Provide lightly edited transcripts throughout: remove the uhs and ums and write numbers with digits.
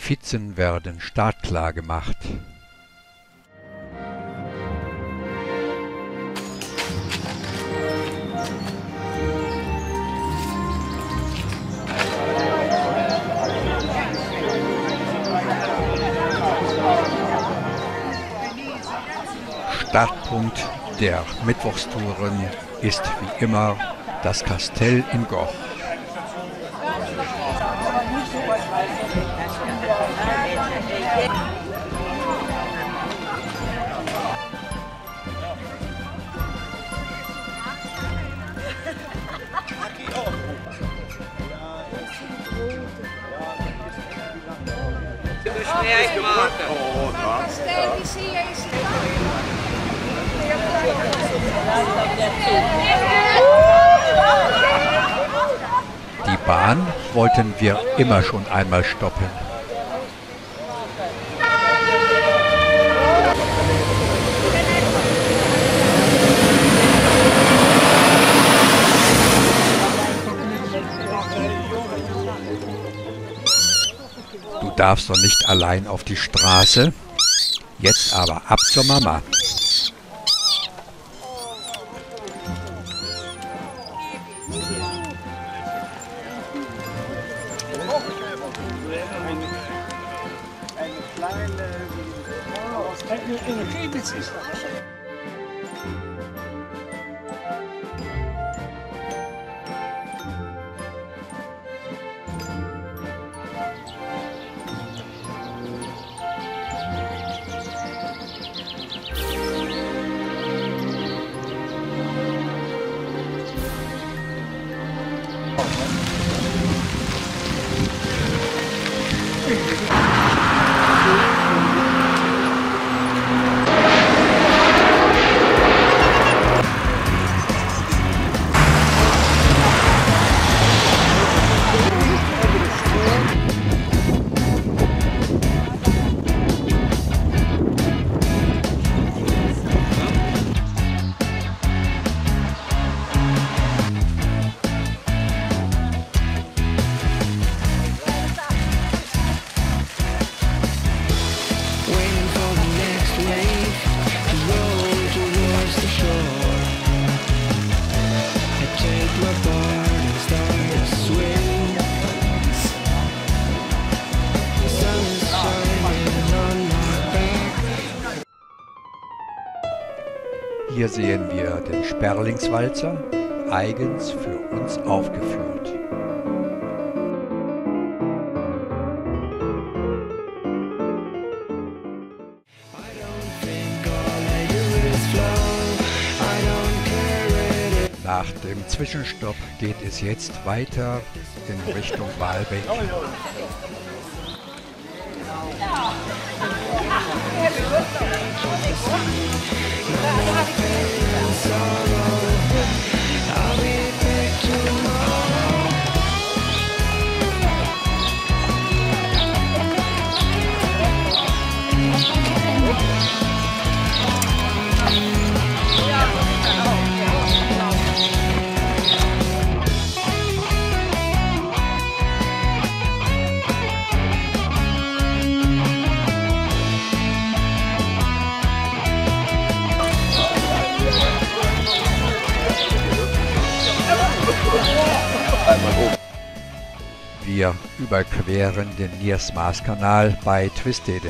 Notizen werden startklar gemacht. Startpunkt der Mittwochstouren ist wie immer das Kastell in Goch. Die Bahn wollten wir immer schon einmal stoppen. Du darfst doch nicht allein auf die Straße. Jetzt aber ab zur Mama. Hier sehen wir den Sperlingswalzer, eigens für uns aufgeführt. Nach dem Zwischenstopp geht es jetzt weiter in Richtung Waalbeek. Wir überqueren den Niersmaas-Kanal bei Twisteden.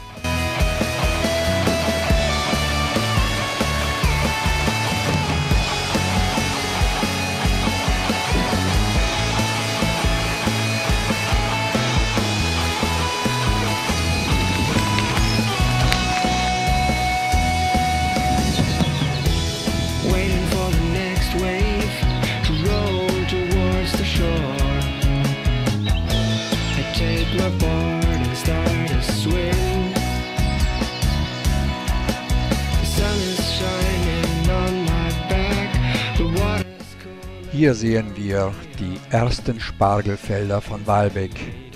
Hier sehen wir die ersten Spargelfelder von Waalbeek.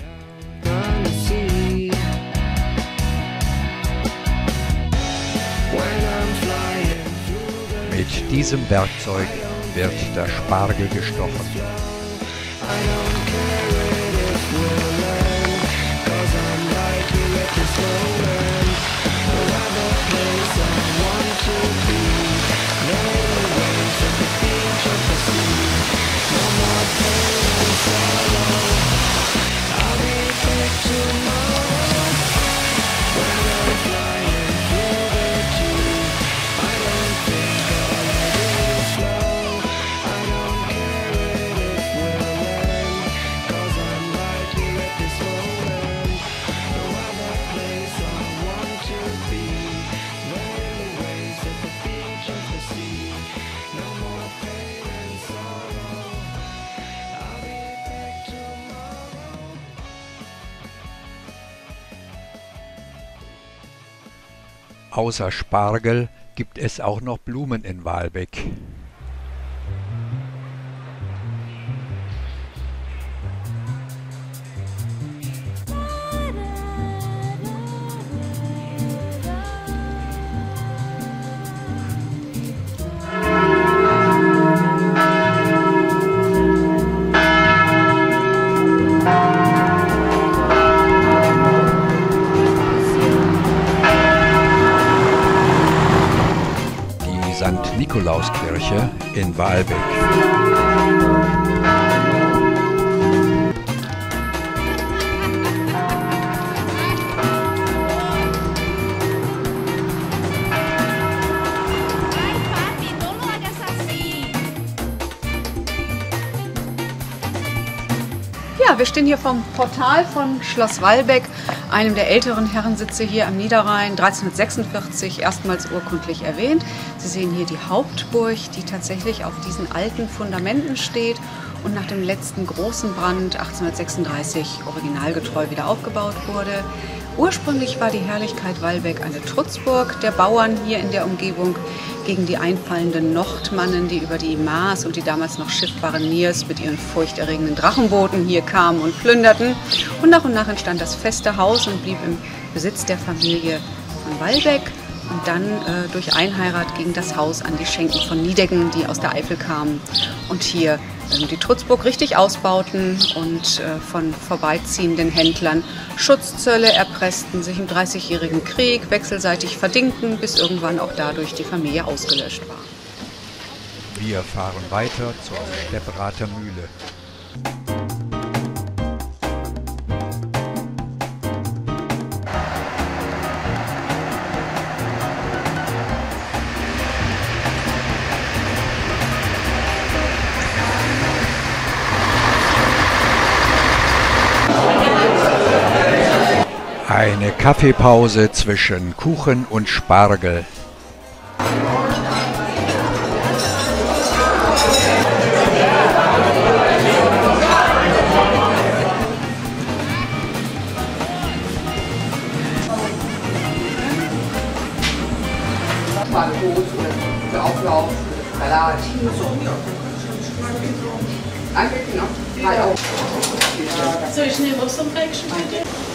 Mit diesem Werkzeug wird der Spargel gestochen. Außer Spargel gibt es auch noch Blumen in Waalbeck. St. Nikolauskirche in Waalbeck. Ja, wir stehen hier vom Portal von Schloss Waalbeck, einem der älteren Herrensitze hier am Niederrhein, 1346 erstmals urkundlich erwähnt. Sie sehen hier die Hauptburg, die tatsächlich auf diesen alten Fundamenten steht und nach dem letzten großen Brand 1836 originalgetreu wieder aufgebaut wurde. Ursprünglich war die Herrlichkeit Waalbeck eine Trutzburg der Bauern hier in der Umgebung gegen die einfallenden Nordmannen, die über die Maas und die damals noch schiffbaren Niers mit ihren furchterregenden Drachenbooten hier kamen und plünderten. Und nach entstand das feste Haus und blieb im Besitz der Familie von Waalbeck. Und dann durch Einheirat ging das Haus an die Schenken von Niedecken, die aus der Eifel kamen und hier die Trutzburg richtig ausbauten und von vorbeiziehenden Händlern Schutzzölle erpressten, sich im Dreißigjährigen Krieg wechselseitig verdingten, bis irgendwann auch dadurch die Familie ausgelöscht war. Wir fahren weiter zur Stepprather Mühle. Eine Kaffeepause zwischen Kuchen und Spargel. Für Auflauf, Salat. Danke, genau. Soll ich eine Rüstung wegschneiden?